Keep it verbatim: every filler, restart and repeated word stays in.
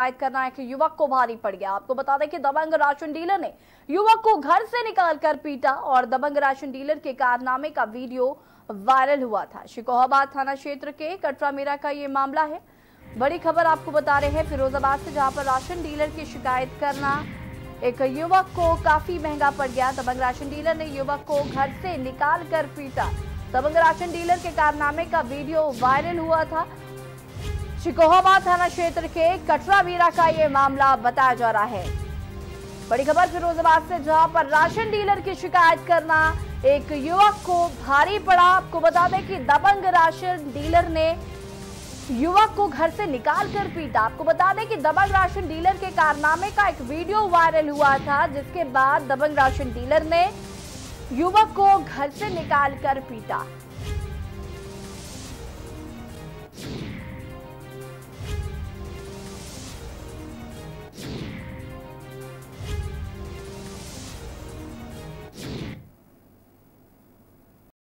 करना एक युवक को भारी पड़ गया। आपको बता दें कि दबंग राशन डीलर ने युवक को घर से निकालकर पीटा और दबंग राशन डीलर के कारनामे का वीडियो वायरल हुआ था। शिकोहाबाद थाना क्षेत्र के कटरामीरा का ये मामला है। बड़ी खबर आपको बता रहे हैं फिरोजाबाद से, जहां पर राशन डीलर की शिकायत करना एक युवक को काफी महंगा पड़ गया। दबंग राशन डीलर ने युवक को घर से निकाल कर पीटा। दबंग राशन डीलर के कारनामे का वीडियो वायरल हुआ था। शिकोहाबाद थाना क्षेत्र के कटरामीरा का ये मामला बताया जा रहा है। बड़ी खबर फिरोजाबाद से, जहां पर राशन डीलर की शिकायत करना एक युवक को भारी पड़ा। आपको बता दें कि दबंग राशन डीलर ने युवक को घर से निकाल कर पीटा। आपको बता दें कि दबंग राशन डीलर के कारनामे का एक वीडियो वायरल हुआ था, जिसके बाद दबंग राशन डीलर ने युवक को घर से निकाल कर पीटा।